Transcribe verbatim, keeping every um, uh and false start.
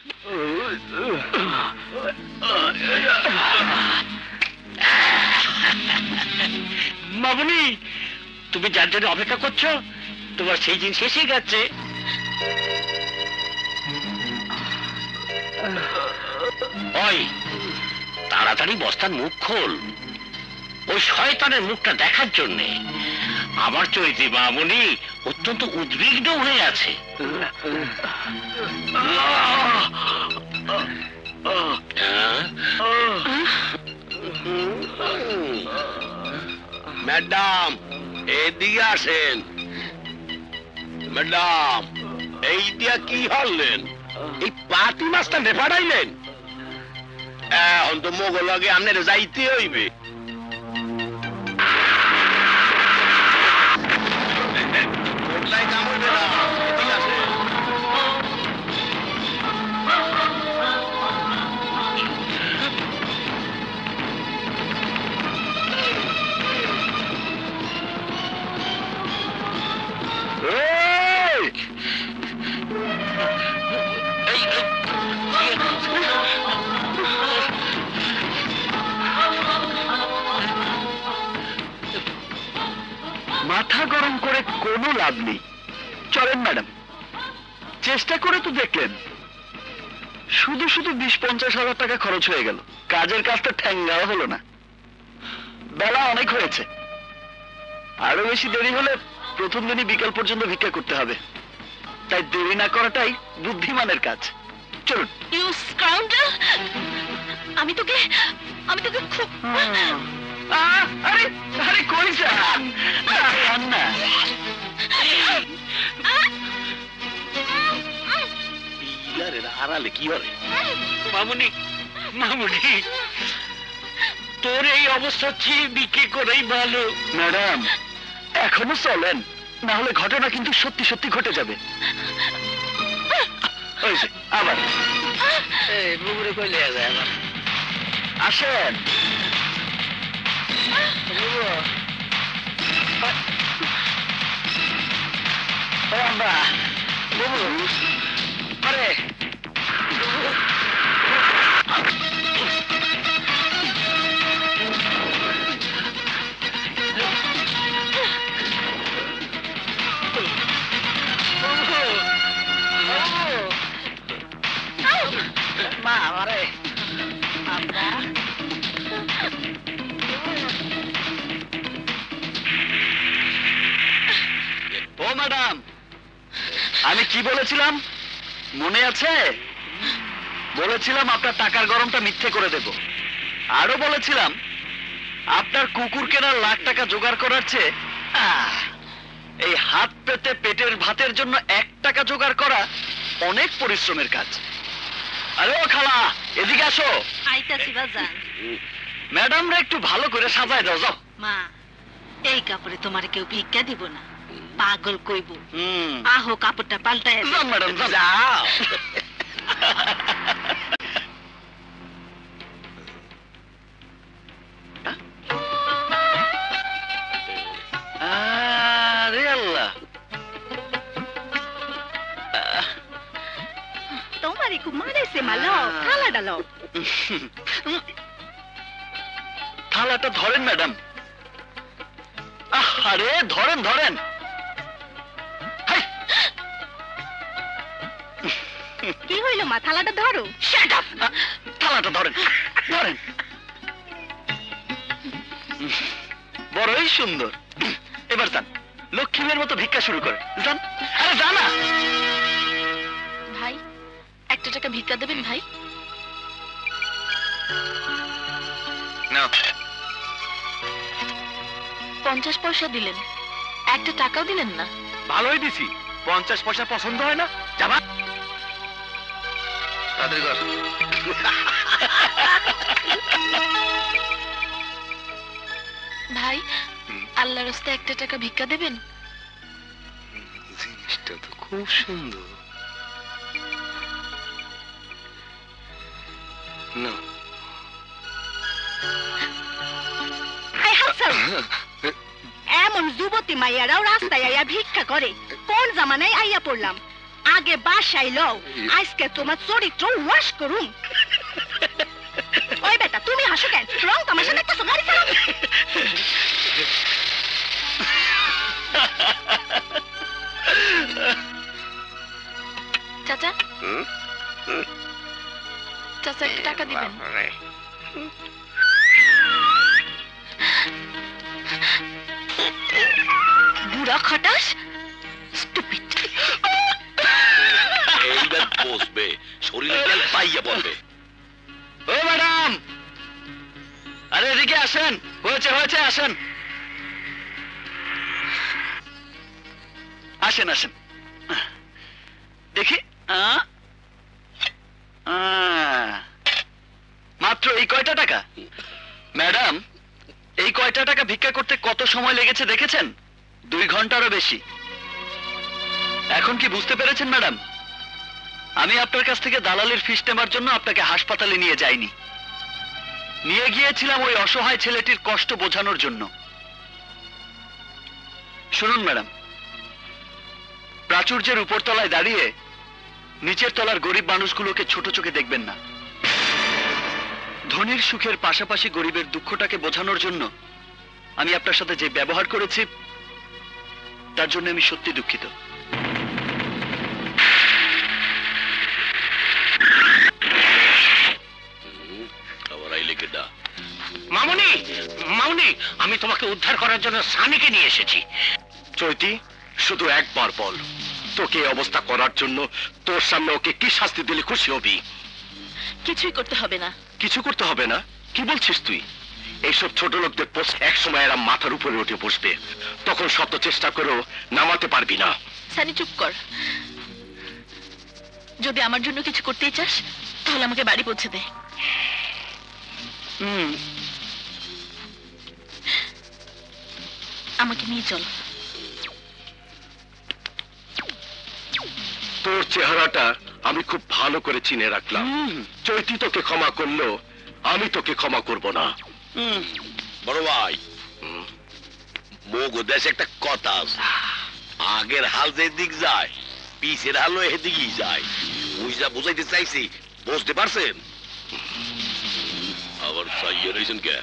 মামুনি, তুমি যার জন্য অপেক্ষা করছো তোমার সেই দিন শেষ হয়ে গেছে। ওই তাড়াতাড়ি বস্তার মুখ খোল, ওই শয়তানের মুখটা দেখার জন্যে আমার চৈতি মামুনি অত্যন্ত উদ্বিগ্ন হয়ে আছে। ম্যাডাম এদিকে আসেন। ম্যাডাম এই দিয়া কি হলেন? এই পাতি মাছটা নেপাড়াইলেন? এখন তো মোগল আগে আপনার যাইতে হইবে। মাথা গরম করে কোনো লাভ নেই। চলেন ম্যাডাম, চেষ্টা করে তো দেখলেন, শুধু শুধু বিশ পঞ্চাশ হাজার টাকা খরচ হয়ে গেল, কাজের কাজটা ঠ্যাঙ্গাও হলো না। বেলা অনেক হয়েছে, আরো বেশি দেরি হলে প্রথম দিনই বিকাল পর্যন্ত ভিক্ষা করতে হবে, তাই দেরি না করাটাই বুদ্ধিমানের কাজ। চলুন। ইউ স্কাউন্ডার, আমি তোকে আমি তোকে খুব আরে আরে কই যান না, আড়ালে কি হবে? মামুনি মামুনি তোর এই অবস্থা চেয়ে বিক্রি করেই ভালো। ম্যাডাম এখনো চলেন, না হলে ঘটনা কিন্তু সত্যি সত্যি ঘটে যাবে। আবার আসেন। আরে মা আরে ও ম্যাডাম, আমি কি বলেছিলাম মনে আছে? বলেছিলাম আপনার টাকার গরমটা মিথ্যে করে দেব, আরো বলেছিলাম আপনার কুকুর কেনার লাখ টাকা জোগাড় করার চেয়ে এই হাত পেতে পেটের ভাতের জন্য এক টাকা জোগাড় করা অনেক পরিশ্রমের কাজ। আরে ও খালা এদিকে আসো। আইতাছি বাজান। ম্যাডামরা একটু ভালো করে সাজায় দাও। যাও মা, এই কাপড়ে তোমার কেউ ভিক্ষা দিব না, পাগল কইব। আহো কাপড়টা পাল্টায় যাও ম্যাডাম যাও। আরে আল্লাহ, তোমারই খুব মারেছে মালো, থালাটা লও। থালাটা ধরেন ম্যাডাম। আরে ধরেন ধরেন। কি হইল মা, থালাটা ধরো। থালাটা ধরেন ধরেন। বড়ই সুন্দর। এবার যান, লক্ষ্মীমের মতো ভিক্ষা শুরু করে যান। আরে জানা ভাই, একটা টাকা ভিক্ষা দেবেন ভাই? নাও। পঞ্চাশ পয়সা দিলেন, একটা টাকাও দিলেন না। ভালোই দিছি, পঞ্চাশ পয়সা পছন্দ হয় না? যাবা তাদের ঘর। ভাই, আল্লাহর রাস্তায় একটা টাকা ভিক্ষা দেবেন? জিনিসটা তো খুব সুন্দর। না এমন যুবতী মাইয়ারাও রাস্তায় আইয়া ভিক্ষা করে, কোন জামানায় আইয়া পড়লাম? আগে বাসায় লও, আজকে তোমার চরিত্র ওয়াশ করুম। ওই বেটা তুমি হাসো কেন? রং তামাশা দেখতেছো, গাড়ি চালাও। চাচা চাচা একটু টাকা দিবেন। বুড়া খটাস, স্টুপিড। এইবার বসবে, শরীরে তেল পাইয়া পড়বে। ও ম্যাডাম, আরে এদিকে আসেন। হয়েছে হয়েছে, আসেন আসেন আসেন। দেখি মাত্র এই কয়টা টাকা? ম্যাডাম, এই কয়টা টাকা ভিক্ষা করতে কত সময় লেগেছে দেখেছেন? দুই ঘন্টারও বেশি। এখন কি বুঝতে পেরেছেন ম্যাডাম? আমি আপনার কাছ থেকে দালালির ফিস নেবার জন্য আপনাকে হাসপাতালে নিয়ে যাইনি, নিয়ে গিয়েছিলাম ওই অসহায় ছেলেটির কষ্ট বোঝানোর জন্য। শুনুন ম্যাডাম, প্রাচুর্যের উপর তলায় দাঁড়িয়ে নিচের তলার গরিব মানুষগুলোকে ছোট চোখে দেখবেন না। ধনীর সুখের পাশাপাশি গরিবের দুঃখটাকে বোঝানোর জন্য আমি আপনার সাথে যে ব্যবহার করেছি তার জন্য আমি সত্যি দুঃখিত। মামুনি, মামুনি, আমি তোমাকে উদ্ধার করার জন্য সানিকে নিয়ে এসেছি। চৈতি, শুধু একবার বল, তোকে এই অবস্থা করার জন্য তোর সামনে ওকে কি শাস্তি দিলে খুশি হবি? কিছুই করতে হবে না। কিছু করতে হবে না? কি বলছিস তুই? এইসব ছোট লোকদের পোস্ট এক সময় এরা মাথার উপরে উঠে বসবে, তখন শত চেষ্টা করেও নামাতে পারবি না। সানি চুপ কর। যদি আমার জন্য কিছু করতেই চাস তাহলে আমাকে বাড়ি পৌঁছে দে। হুম, আমাকে নিয়ে চল। তোর চেহারাটা আমি খুব ভালো করে চিনে রাখলাম। চৈতি তোকে ক্ষমা করলো, আমি তোকে ক্ষমা করব না। বড় ভাই, মোগো দেশে একটা কথা আছে, আগের হাল যে দিক যায় পিছের হালও এদিকেই যায়। বুঝা বুঝাইতে চাইছি, বুঝতে পারছেন? আবার চাইয়ে রয়েছেন কে?